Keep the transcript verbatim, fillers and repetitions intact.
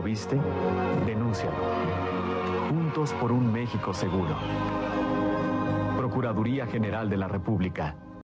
lo viste? Denúncialo. Juntos por un México seguro. Procuraduría General de la República.